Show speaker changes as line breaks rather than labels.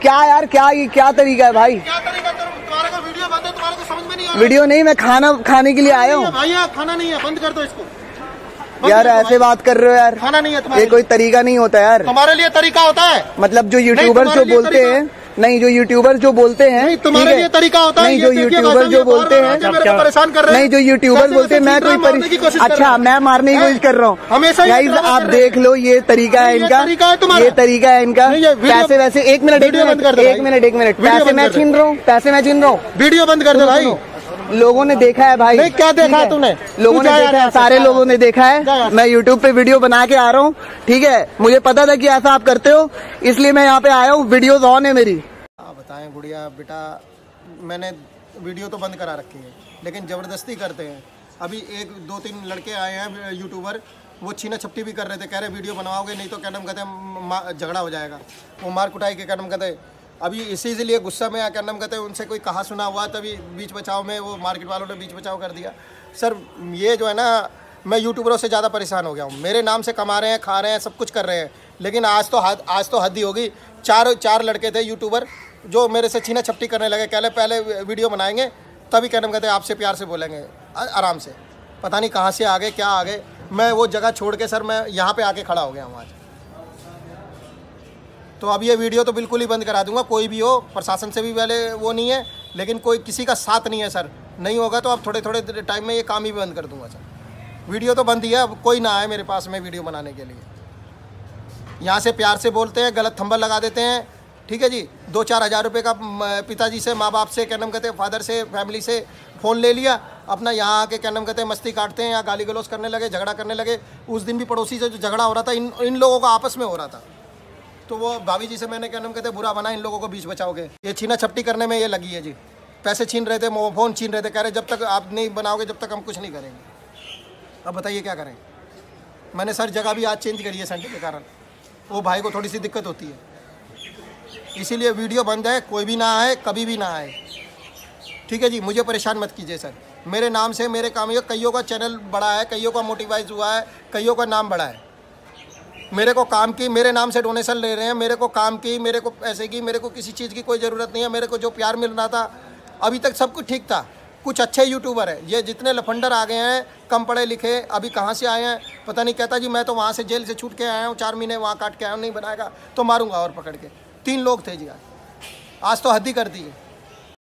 क्या यार, क्या तरीका है भाई?
क्या तरीका? तुम्हारे को वीडियो बंद है, तुम्हारे को समझ में नहीं आ रहा?
वीडियो नहीं, मैं खाना खाने के लिए आया हूँ
भाई। खाना नहीं है, बंद कर दो इसको
यार। ऐसे बात कर रहे हो यार,
खाना नहीं है तुम्हारे।
ये कोई तरीका नहीं होता यार।
तुम्हारे लिए तरीका होता है?
मतलब जो यूट्यूबर जो बोलते हैं, नहीं जो यूट्यूबर जो बोलते हैं,
तुम्हारे लिए तरीका होता है?
नहीं जो यूट्यूबर जो बोलते हैं,
परेशान कर रहे हैं।
नहीं जो यूट्यूबर बोलते हैं, मैं कोई अच्छा मैं मारने की कोशिश कर रहा हूँ
हमेशा।
गाइस आप देख लो, ये तरीका है इनका, ये तरीका है इनका। पैसे वैसे एक मिनट पैसे मैं छीन रहा हूँ,
वीडियो बंद कर दो भाई।
लोगों ने देखा है भाई।
क्या देखा है तूने?
लोगों ने देखा है, सारे लोगों ने देखा है। मैं यूट्यूब पे वीडियो बना के आ रहा हूँ, ठीक है? मुझे पता था कि ऐसा आप करते हो, इसलिए मैं यहाँ पे आया हूँ। वीडियोज ऑन है मेरी।
बताएं गुड़िया बेटा, मैंने वीडियो तो बंद करा रखी है, लेकिन ज़बरदस्ती करते हैं। अभी 1-2-3 लड़के आए हैं यूट्यूबर, वो छीना छपटी भी कर रहे थे, कह रहे वीडियो बनवाओगे नहीं तो क्या नाम कहते हैं झगड़ा हो जाएगा। वो मार कुटाई के क्या नाम कहते हैं। अभी इसीलिए गुस्सा में क्या नाम कहते हैं उनसे कोई कहा सुना हुआ, तभी बीच बचाव में वो मार्केट वालों ने बीच बचाव कर दिया। सर ये जो है ना, मैं यूट्यूबरों से ज़्यादा परेशान हो गया हूँ। मेरे नाम से कमा रहे हैं, खा रहे हैं, सब कुछ कर रहे हैं, लेकिन आज तो हद ही होगी। चार लड़के थे यूट्यूबर जो मेरे से छीना छपटी करने लगे। कह ले पहले वीडियो बनाएंगे तभी क्या नाम कहते हैं आपसे प्यार से बोलेंगे आराम से। पता नहीं कहाँ से आ गए, क्या आ गए। मैं वो जगह छोड़ के सर मैं यहाँ पे आके खड़ा हो गया हूँ आज। तो अब ये वीडियो तो बिल्कुल ही बंद करा दूंगा। कोई भी हो, प्रशासन से भी पहले वो नहीं है, लेकिन कोई किसी का साथ नहीं है सर। नहीं होगा तो अब थोड़े टाइम में ये काम ही बंद कर दूंगा सर। वीडियो तो बंद ही है, अब कोई ना आए मेरे पास में वीडियो बनाने के लिए। यहाँ से प्यार से बोलते हैं, गलत थंबल लगा देते हैं, ठीक है जी। 2-4 हज़ार रुपये का पिताजी से, माँ बाप से क्या नाम कहते हैं, फादर से, फैमिली से फ़ोन ले लिया, अपना यहाँ आके क्या नाम कहते हैं मस्ती काटते हैं, या गाली गलौज करने लगे, झगड़ा करने लगे। उस दिन भी पड़ोसी से जो झगड़ा हो रहा था, इन लोगों का आपस में हो रहा था, तो वो भाभी जी से मैंने क्या नाम कहते हैं बुरा बना, इन लोगों को बीच बचाओगे। ये छीना छपटी करने में ये लगी है जी। पैसे छीन रहे थे, फ़ोन छीन रहे थे, कह रहे जब तक आप नहीं बनाओगे जब तक हम कुछ नहीं करेंगे। अब बताइए क्या करें। मैंने सर जगह भी आज चेंज करी है संडे के कारण, वो भाई को थोड़ी सी दिक्कत होती है, इसीलिए वीडियो बंद है। कोई भी ना आए, कभी भी ना आए, ठीक है जी। मुझे परेशान मत कीजिए सर। मेरे नाम से मेरे काम, कईयों का चैनल बड़ा है, कईयों का मोटिवाइज हुआ है, कईयों का नाम बड़ा है। मेरे को काम की, मेरे नाम से डोनेशन ले रहे हैं, मेरे को काम की, मेरे को पैसे की, मेरे को किसी चीज़ की कोई ज़रूरत नहीं है। मेरे को जो प्यार मिल रहा था अभी तक सब कुछ ठीक था। कुछ अच्छे यूट्यूबर है, ये जितने लफंडर आ गए हैं कम पढ़े लिखे, अभी कहाँ से आए हैं पता नहीं। कहता जी मैं तो वहाँ से जेल से छूट के आया हूँ, 4 महीने वहाँ काट के आया हूँ, नहीं बनाएगा तो मारूंगा और पकड़ के। 3 लोग थे जी आज तो हद ही कर दी है।